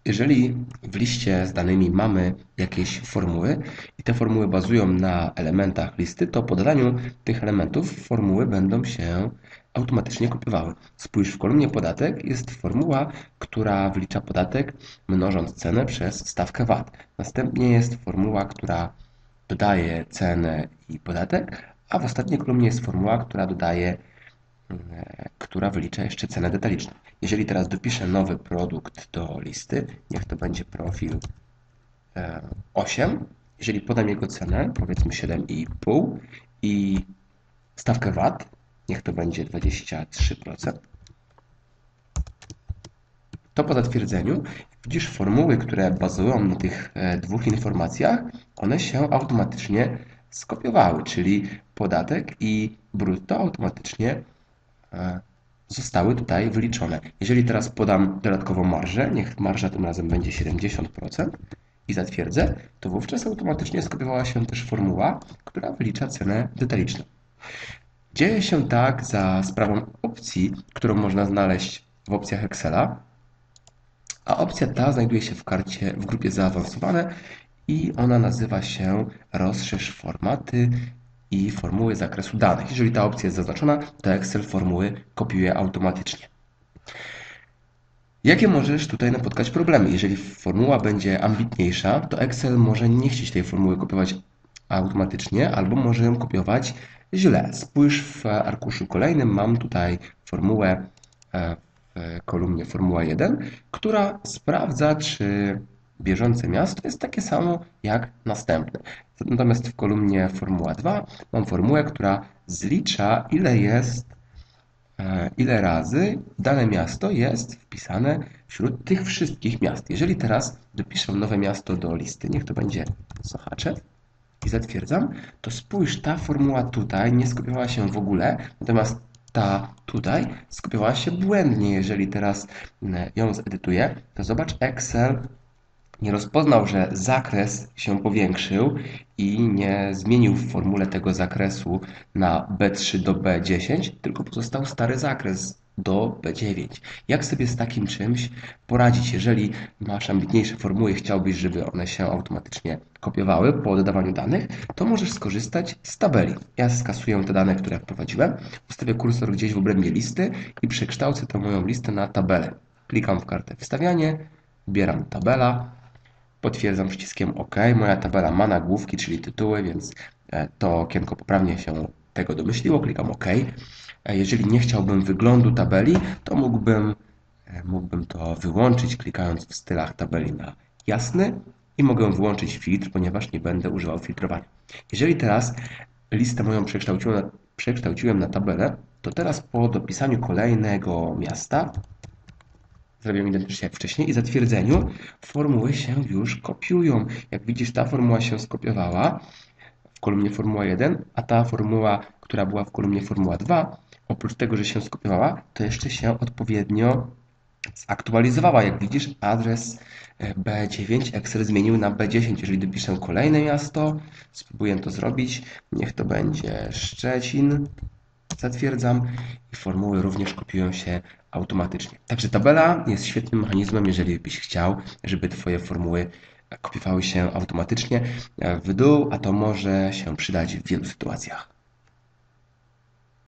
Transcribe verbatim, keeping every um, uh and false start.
Jeżeli w liście z danymi mamy jakieś formuły i te formuły bazują na elementach listy, to po dodaniu tych elementów formuły będą się automatycznie kopiowały. Spójrz, w kolumnie podatek jest formuła, która wlicza podatek mnożąc cenę przez stawkę V A T. Następnie jest formuła, która dodaje cenę i podatek, a w ostatniej kolumnie jest formuła, która dodaje która wylicza jeszcze cenę detaliczną. Jeżeli teraz dopiszę nowy produkt do listy, niech to będzie profil osiem. Jeżeli podam jego cenę, powiedzmy siedem i pół i stawkę V A T, niech to będzie dwadzieścia trzy procent, to po zatwierdzeniu widzisz formuły, które bazują na tych dwóch informacjach, one się automatycznie skopiowały, czyli podatek i brutto automatycznie zostały tutaj wyliczone. Jeżeli teraz podam dodatkową marżę, niech marża tym razem będzie siedemdziesiąt procent i zatwierdzę, to wówczas automatycznie skopiowała się też formuła, która wylicza cenę detaliczną. Dzieje się tak za sprawą opcji, którą można znaleźć w opcjach Excela, a opcja ta znajduje się w karcie w grupie zaawansowane i ona nazywa się rozszerz formaty i formuły zakresu danych. Jeżeli ta opcja jest zaznaczona, to Excel formuły kopiuje automatycznie. Jakie możesz tutaj napotkać problemy? Jeżeli formuła będzie ambitniejsza, to Excel może nie chcieć tej formuły kopiować automatycznie, albo może ją kopiować źle. Spójrz, w arkuszu kolejnym mam tutaj formułę w kolumnie formuła jeden, która sprawdza, czy bieżące miasto jest takie samo jak następne. Natomiast w kolumnie formuła dwa mam formułę, która zlicza, ile jest, ile razy dane miasto jest wpisane wśród tych wszystkich miast. Jeżeli teraz dopiszę nowe miasto do listy, niech to będzie Sochaczew i zatwierdzam, to spójrz, ta formuła tutaj nie skopiowała się w ogóle, natomiast ta tutaj skopiowała się błędnie. Jeżeli teraz ją zedytuję, to zobacz, Excel nie rozpoznał, że zakres się powiększył i nie zmienił w formule tego zakresu na B trzy do B dziesięć, tylko pozostał stary zakres do B dziewięć. Jak sobie z takim czymś poradzić? Jeżeli masz ambitniejsze formuły i chciałbyś, żeby one się automatycznie kopiowały po dodawaniu danych, to możesz skorzystać z tabeli. Ja skasuję te dane, które wprowadziłem, ustawię kursor gdzieś w obrębie listy i przekształcę tę moją listę na tabelę. Klikam w kartę wstawianie, wybieram tabela, potwierdzam przyciskiem OK. Moja tabela ma nagłówki, czyli tytuły, więc to okienko poprawnie się tego domyśliło. Klikam OK. Jeżeli nie chciałbym wyglądu tabeli, to mógłbym, mógłbym to wyłączyć, klikając w stylach tabeli na jasny i mogę wyłączyć filtr, ponieważ nie będę używał filtrowania. Jeżeli teraz listę moją przekształciłem na, przekształciłem na tabelę, to teraz po dopisaniu kolejnego miasta zrobiłem identycznie jak wcześniej i zatwierdzeniu formuły się już kopiują. Jak widzisz, ta formuła się skopiowała w kolumnie formuła jeden, a ta formuła, która była w kolumnie formuła dwa, oprócz tego, że się skopiowała, to jeszcze się odpowiednio zaktualizowała. Jak widzisz, adres B dziewięć Excel zmienił na B dziesięć. Jeżeli dopiszę kolejne miasto, spróbuję to zrobić, niech to będzie Szczecin. Zatwierdzam i formuły również kopiują się automatycznie. Także tabela jest świetnym mechanizmem, jeżeli byś chciał, żeby Twoje formuły kopiowały się automatycznie w dół, a to może się przydać w wielu sytuacjach.